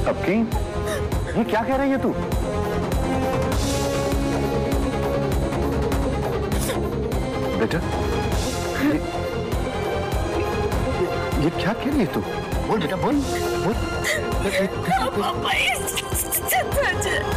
सबकी ये क्या कह रही है तू? बेटा ये क्या कह रही है तू? बोल बेटा बोल बोल। पापा ये सच है।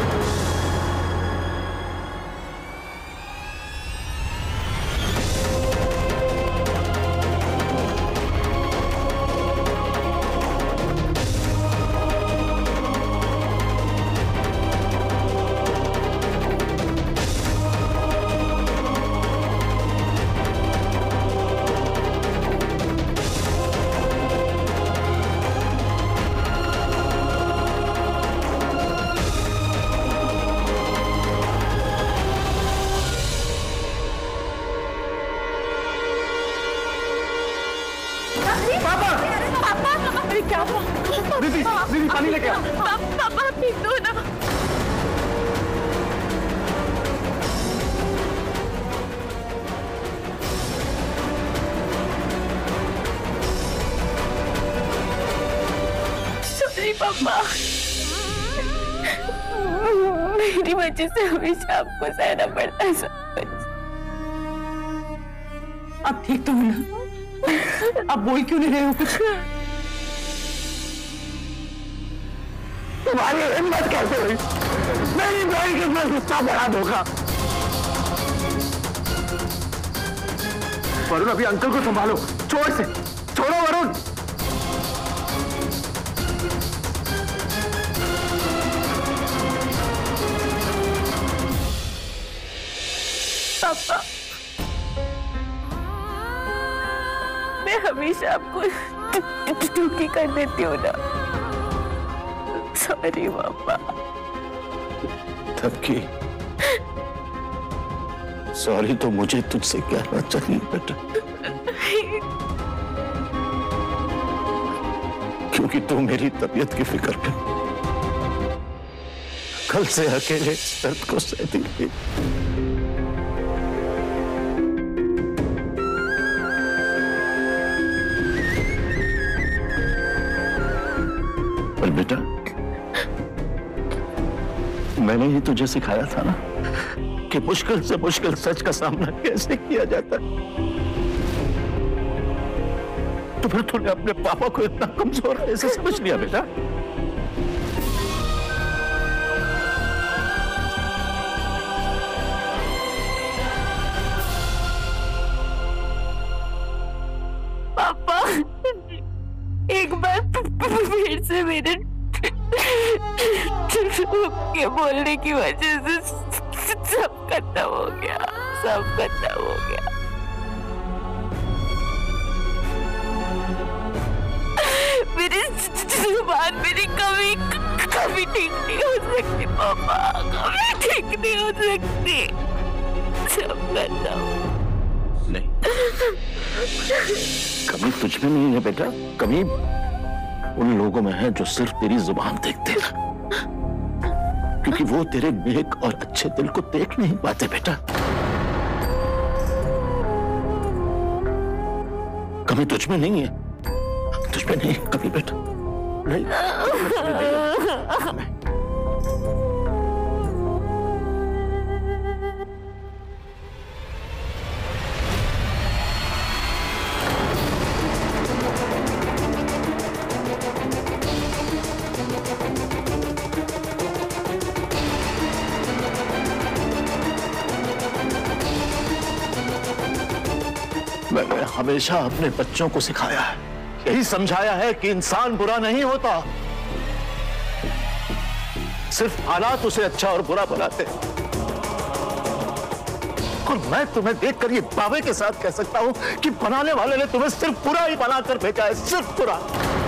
दीदी दीदी पानी लेके आ। पापा ठीक तो ना? सॉरी पापा, मेरी वजह से हमेशा आपको सहना पड़ता है सब कुछ। अब ठीक तो हो ना? अब बोल क्यों नहीं रहे हो कुछ? तुम्हारी हिम्मत कैसे हुई मेरी बहन के साथ गुस्सा बढ़ा धोखा? वरुण अभी अंकल को संभालो, छोड़ो वरुण। पापा मैं हमेशा आपको दुखी कर देती हूँ ना, सॉरी पापा। सबकी सॉरी तो मुझे तुझसे कहना चाहिए बेटा, क्योंकि तू मेरी तबीयत की फिक्र में कल से अकेले इस दर्द को सहती थी। पर बेटा मैंने ही तुझे सिखाया था ना कि मुश्किल से मुश्किल सच का सामना कैसे किया जाता है। तो फिर तूने अपने पापा को इतना कमजोर ऐसे समझ लिया बेटा? पापा एक बार फिर से मेरे के बोलने की वजह से सब खत्म हो गया, सब खत्म हो गया। मेरी जुबान मेरी कभी ठीक नहीं हो सकती पापा, कभी ठीक नहीं हो सकती, सब खत्म। नहीं, कमी तुझ में नहीं है बेटा, कमी उन लोगों में है जो सिर्फ तेरी जुबान देखते हैं, क्योंकि वो तेरे नेक और अच्छे दिल को देख नहीं पाते बेटा। कमी तुझ में नहीं है, तुझ में नहीं कमी बेटा, नहीं, नहीं। मैंने हमेशा अपने बच्चों को सिखाया है, यही समझाया है कि इंसान बुरा नहीं होता, सिर्फ हालात उसे अच्छा और बुरा बनाते हैं। और मैं तुम्हें देखकर ये दावे के साथ कह सकता हूं कि बनाने वाले ने तुम्हें सिर्फ बुरा ही बनाकर भेजा है, सिर्फ बुरा।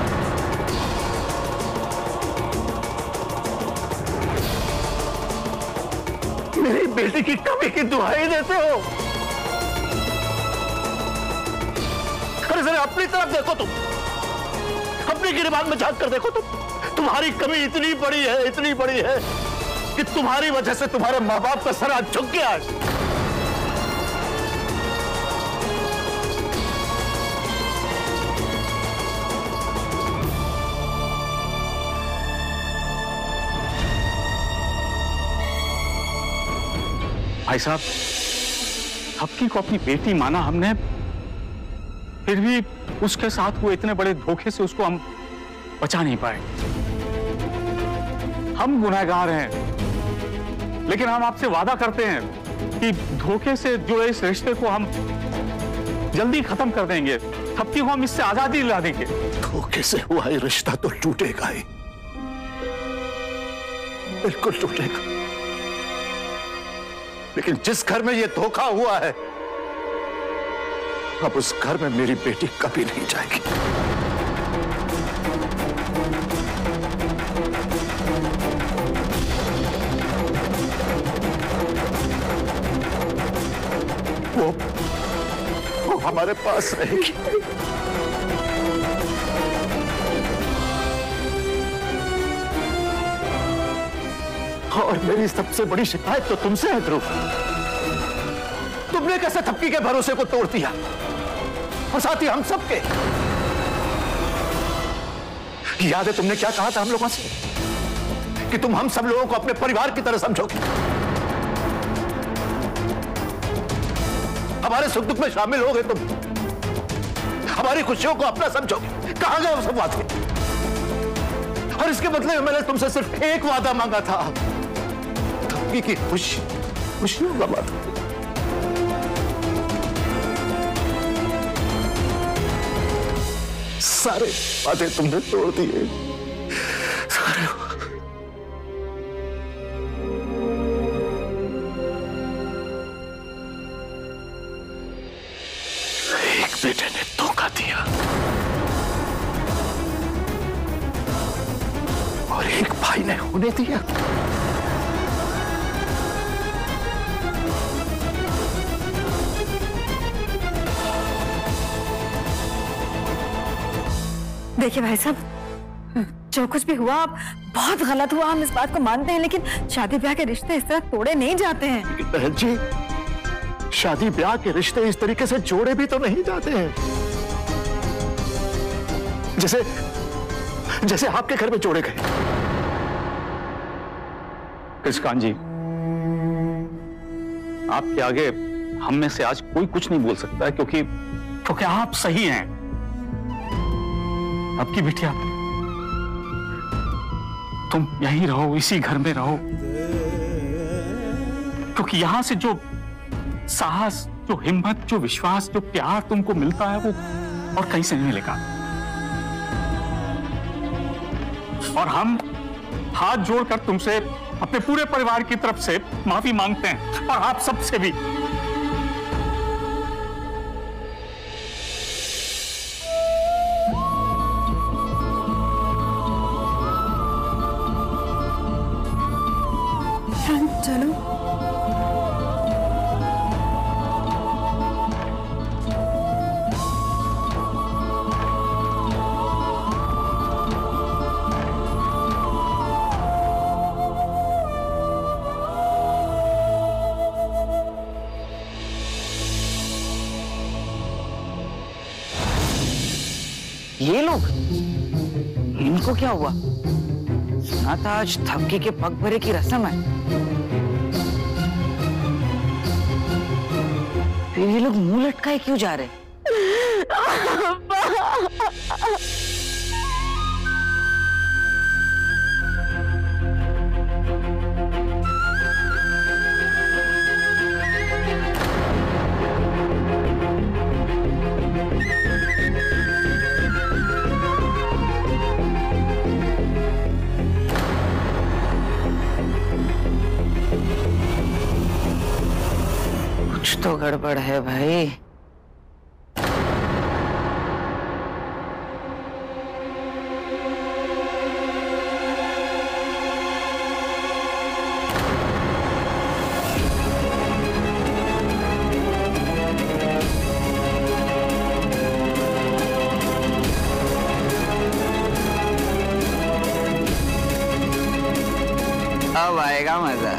मेरी बेटी की कमी की दुहाई देते हो। अरे जरा अपनी तरफ देखो तुम, अपनी गिरबान में झांक कर देखो तुम। तुम्हारी कमी इतनी बड़ी है कि तुम्हारी वजह से तुम्हारे माँ बाप का सर आज झुक गया है। भाई साहब, थपकी को अपनी बेटी माना हमने, फिर भी उसके साथ हुए इतने बड़े धोखे से उसको हम बचा नहीं पाए। हम गुनहगार हैं, लेकिन हम आपसे वादा करते हैं कि धोखे से जुड़े इस रिश्ते को हम जल्दी खत्म कर देंगे। थपकी को हम इससे आजादी दिला देंगे। धोखे से हुआ ये रिश्ता तो टूटेगा ही, बिल्कुल टूटेगा। लेकिन जिस घर में ये धोखा हुआ है, अब उस घर में मेरी बेटी कभी नहीं जाएगी। वो हमारे पास रहेगी। और मेरी सबसे बड़ी शिकायत तो तुमसे है ध्रुव। तुमने कैसे थपकी के भरोसे को तोड़ दिया, और साथ ही हम सबके। याद है तुमने क्या कहा था हम लोगों से, कि तुम हम सब लोगों को अपने परिवार की तरह समझोगे, हमारे सुख दुख में शामिल होगे तुम, हमारी खुशियों को अपना समझोगे। कहां गए वो सब वादे? और इसके बदले में मैंने तुमसे सिर्फ एक वादा मांगा था, थपकी की खुशियों का वादा। सारे वादे तुमने तोड़ दिए, सारे। एक बेटे ने धोखा दिया और एक भाई ने होने दिया। देखिए भाई साहब, जो कुछ भी हुआ अब बहुत गलत हुआ, हम इस बात को मानते हैं, लेकिन शादी ब्याह के रिश्ते इस तरह तोड़े नहीं जाते हैं। बहन जी, शादी ब्याह के रिश्ते इस तरीके से जोड़े भी तो नहीं जाते हैं, जैसे आपके घर में जोड़े गए। कृष्णकांत जी, आपके आगे हम में से आज कोई कुछ नहीं बोल सकता है, क्योंकि आप सही हैं। आपकी बिटिया, तुम यहीं रहो, इसी घर में रहो, क्योंकि यहां से जो साहस, जो हिम्मत, जो विश्वास, जो प्यार तुमको मिलता है, वो और कहीं से नहीं मिलेगा। और हम हाथ जोड़कर तुमसे, अपने पूरे परिवार की तरफ से माफी मांगते हैं, और आप सबसे भी। चलो। ये लोग, इनको क्या हुआ? सुना था आज थपकी के पग भरे की रस्म है, फिर ये लोग मुंह लटकाए क्यों जा रहे? कुछ तो गड़बड़ है भाई। अब आएगा मजा।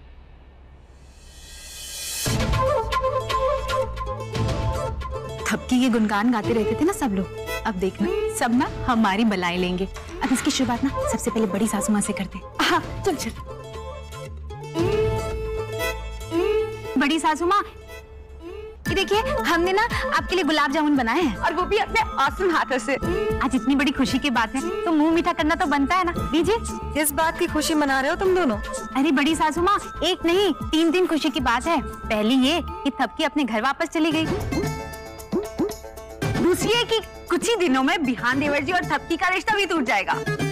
थपकी थपकी के गुणगान गाते रहते थे ना सब लोग, अब देखना सब ना हमारी बलाई लेंगे। अब इसकी शुरुआत ना सबसे पहले बड़ी सासू माँ से करते। हाँ चल चल। बड़ी सासू माँ, ये देखिए हमने ना आपके लिए गुलाब जामुन बनाए हैं, और वो भी अपने औसम हाथों से। आज इतनी बड़ी खुशी की बात है तो मुंह मीठा करना तो बनता है ना, लीजिए। किस बात की खुशी मना रहे हो तुम दोनों? अरे बड़ी सासू माँ, एक नहीं 3 दिन खुशी की बात है। पहली ये कि थपकी अपने घर वापस चली गई, दूसरी है कि कुछ ही दिनों में बिहान देवर जी और थपकी का रिश्ता भी टूट जाएगा,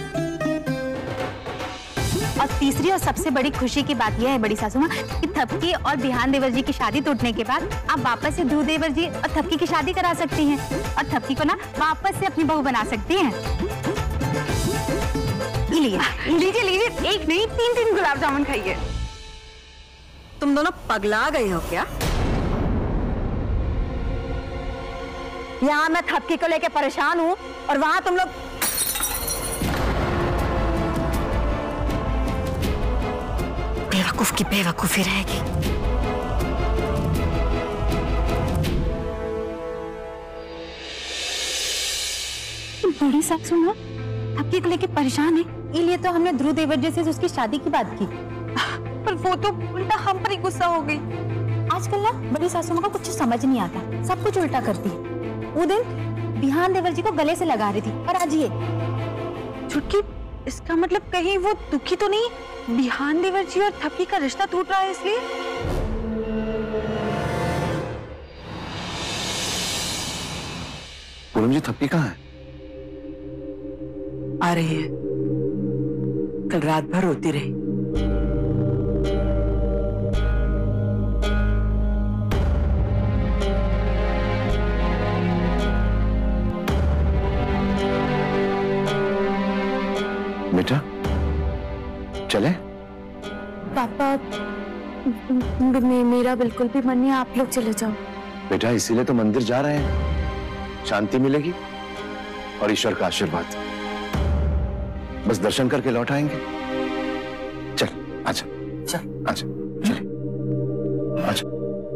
और तीसरी और सबसे बड़ी खुशी की बात यह है बड़ी सासू माँ कि थपकी और बिहान देवर जी की शादी टूटने के बाद आप वापस से ध्रुव देवर जी और थपकी की शादी करा सकती हैं, और थपकी को ना वापस से अपनी बहू बना सकती हैं। लीजिए लीजिए, एक नहीं 3 गुलाब जामुन खाइए। तुम दोनों पगला गए हो क्या? यहाँ मैं थपकी को लेके परेशान हूँ और वहां तुम लोग बेवकूफ की बेवकूफी रहेगी। बड़ी सासू माँ थपकी को लेके परेशान है, इसलिए तो हमने ध्रुव देवर जी से उसकी शादी की बात की, पर वो तो उल्टा हम पर ही गुस्सा हो गई। आजकल ना बड़ी सासू माँ को कुछ समझ नहीं आता, सब कुछ उल्टा करती है। वो दिन बिहान देवर जी को गले से लगा रही थी, और आज ये छुटकी, इसका मतलब कहीं वो दुखी तो नहीं बिहान देवर जी और थपकी का रिश्ता टूट रहा है इसलिए? पूनम जी थपकी कहाँ है? आ रही है, कल रात भर रोती रही। बेटा चले? पापा मेरा बिल्कुल भी मन नहीं, आप लोग चले जाओ। बेटा इसीलिए तो मंदिर जा रहे हैं, शांति मिलेगी और ईश्वर का आशीर्वाद। बस दर्शन करके लौट आएंगे। चल आजा, चल आजा, चल आजा।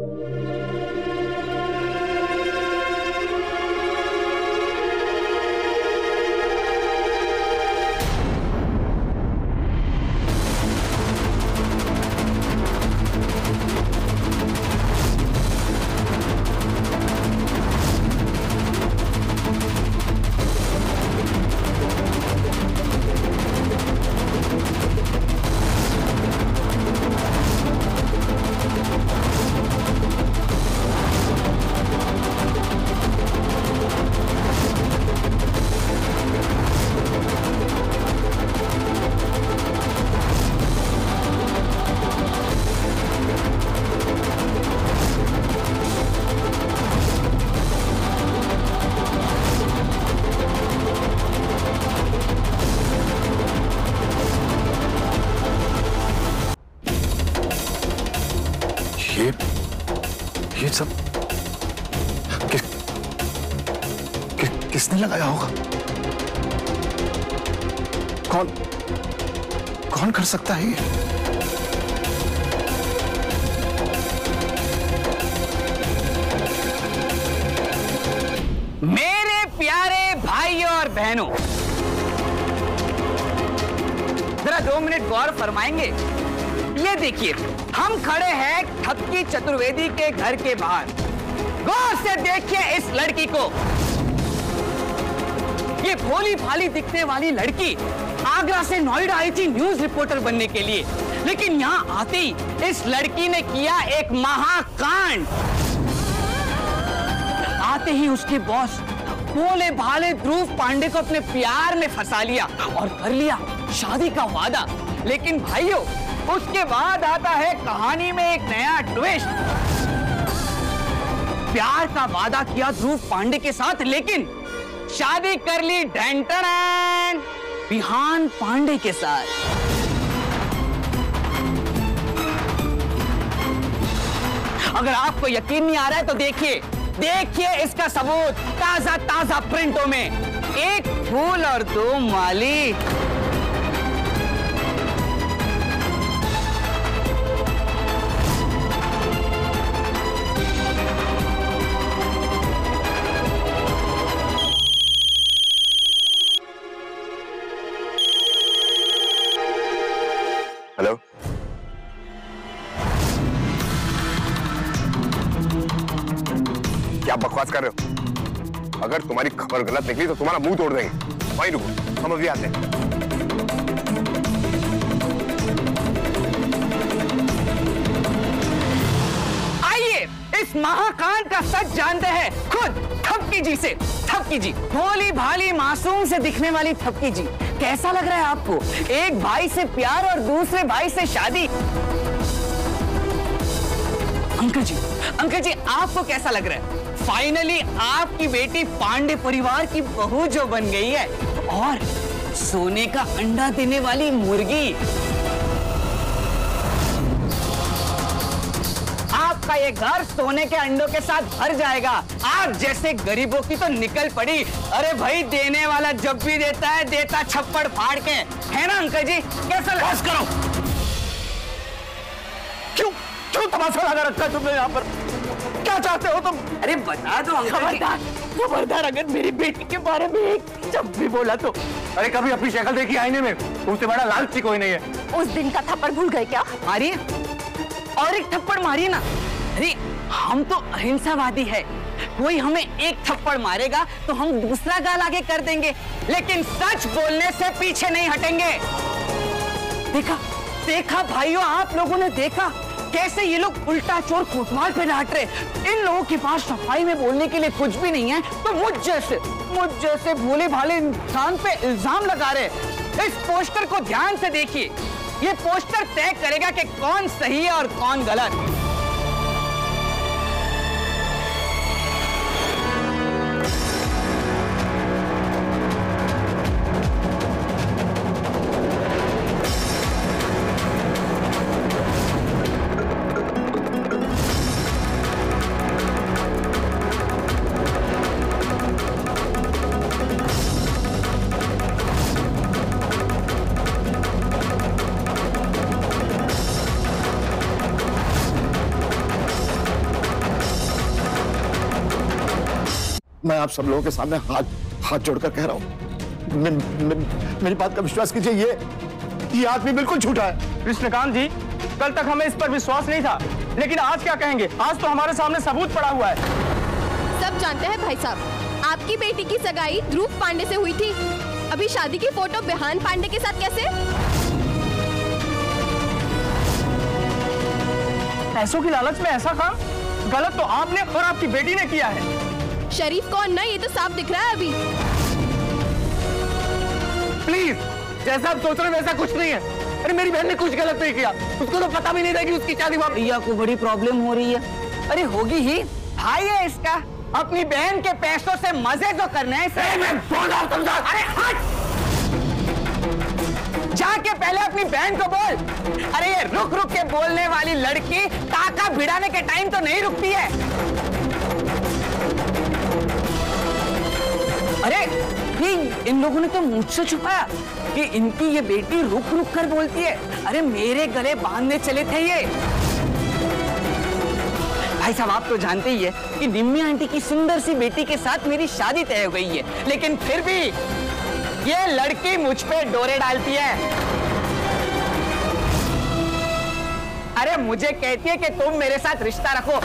ये सब किसने लगाया होगा? कौन कर सकता है ये? मेरे प्यारे भाइयों और बहनों, जरा 2 मिनट गौर फरमाएंगे। ये देखिए, हम खड़े हैं थपकी चतुर्वेदी के घर के बाहर। गौर से देखिए इस लड़की को। ये भोली भाली दिखने वाली लड़की आगरा से नोएडा आई थी न्यूज रिपोर्टर बनने के लिए, लेकिन यहाँ आते ही इस लड़की ने किया एक महाकांड। आते ही उसके बॉस भोले भाले ध्रुव पांडे को अपने प्यार में फंसा लिया और कर लिया शादी का वादा। लेकिन भाइयों, उसके बाद आता है कहानी में एक नया ट्विस्ट। प्यार का वादा किया ध्रुव पांडे के साथ, लेकिन शादी कर ली ढंढन बिहान पांडे के साथ। अगर आपको यकीन नहीं आ रहा है तो देखिए इसका सबूत ताजा ताजा प्रिंटों में। एक फूल और 2 माली। बकवास कर रहे हो? अगर तुम्हारी खबर गलत निकली तो तुम्हारा मुंह तोड़ देंगे। वहीं रुको, हम अभी आते हैं। आइए इस महाकांड का सच जानते हैं खुद थपकी जी से। थपकी जी, भोली भाली मासूम से दिखने वाली थपकी जी, कैसा लग रहा है आपको? एक भाई से प्यार और दूसरे भाई से शादी। अंकल जी आपको कैसा लग रहा है? फाइनली आपकी बेटी पांडे परिवार की बहू जो बन गई है, और सोने का अंडा देने वाली मुर्गी। आपका ये घर सोने के अंडों के साथ भर जाएगा। आप जैसे गरीबों की तो निकल पड़ी। अरे भाई, देने वाला जब भी देता है, देता छप्पड़ फाड़ के, है ना अंकल जी? कैसा लगा? बस करो। क्यों तमाशा लगा रखा है तुमने यहाँ पर? क्या चाहते हो तुम? अरे बता दो अंकल जी। खबरदार अगर मेरी बेटी के बारे में एक जब भी बोला तो। अरे कभी अपनी शक्ल देखी आईने में? तुमसे बड़ा लालची कोई नहीं है। उस दिन का थप्पड़ भूल गए क्या? मारिए और एक थप्पड़ मारिए ना। अरे हम तो अहिंसावादी है, कोई हमें एक थप्पड़ मारेगा तो हम दूसरा गाल आगे कर देंगे, लेकिन सच बोलने से पीछे नहीं हटेंगे। देखा भाइयों, आप लोगों ने देखा कैसे ये लोग उल्टा चोर कोतवाल पे डांट रहे। इन लोगों के पास सफाई में बोलने के लिए कुछ भी नहीं है, तो मुझ जैसे भोले भाले इंसान पे इल्जाम लगा रहे। इस पोस्टर को ध्यान से देखिए, ये पोस्टर तय करेगा कि कौन सही है और कौन गलत। मैं आप सब लोगों के सामने हाथ जोड़कर कह रहा हूं, मेरी बात का विश्वास कीजिए, ये आदमी बिल्कुल झूठा है। कृष्णकांत जी, कल तक हमें इस पर विश्वास नहीं था, लेकिन आज क्या कहेंगे? आज तो हमारे सामने सबूत पड़ा हुआ है। सब जानते हैं भाई साहब, आपकी बेटी की सगाई ध्रुव पांडे से हुई थी। अभी शादी की फोटो बिहान पांडे के साथ कैसे? पैसों की लालच में ऐसा काम गलत तो आपने और आपकी बेटी ने किया है। शरीफ कौन ना, ये तो साफ दिख रहा है अभी। प्लीज, जैसा आप सोच रहे हैं वैसा कुछ नहीं है। अरे मेरी बहन ने कुछ गलत नहीं किया, उसको तो पता भी नहीं था कि उसकी शादी भैया को बड़ी प्रॉब्लम हो रही है। अरे होगी ही, भाई है इसका, अपनी बहन के पैसों से मजे तो करना है। अरे हट! जाके पहले अपनी बहन को बोल। अरे ये रुक रुक के बोलने वाली लड़की टाका भिड़ाने के टाइम तो नहीं रुकती है। अरे ये इन लोगों ने तो मुझसे छुपाया कि इनकी ये बेटी रुक रुक कर बोलती है। अरे मेरे गले बांधने चले थे ये। भाई साहब, आप तो जानते ही है कि निम्मी आंटी की सुंदर सी बेटी के साथ मेरी शादी तय हो गई है, लेकिन फिर भी ये लड़की मुझ पे डोरे डालती है। अरे मुझे कहती है कि तुम मेरे साथ रिश्ता रखो।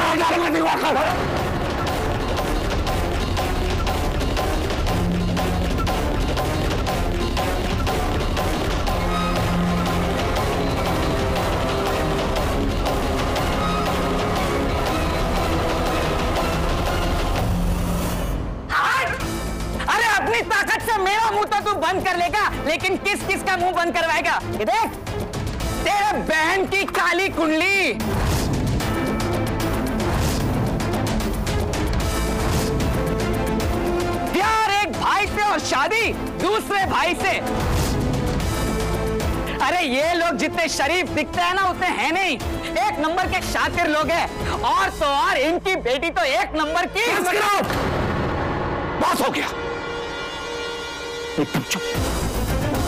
ताकत से मेरा मुंह तो तू बंद कर लेगा, लेकिन किस किस का मुंह बंद करवाएगा? ये देख, तेरे बहन की काली कुंडली। प्यार एक भाई से और शादी दूसरे भाई से। अरे ये लोग जितने शरीफ दिखते हैं ना, उतने हैं नहीं। एक नंबर के शातिर लोग हैं, और तो और इनकी बेटी तो एक नंबर की। बस हो गया, एकदम चुप।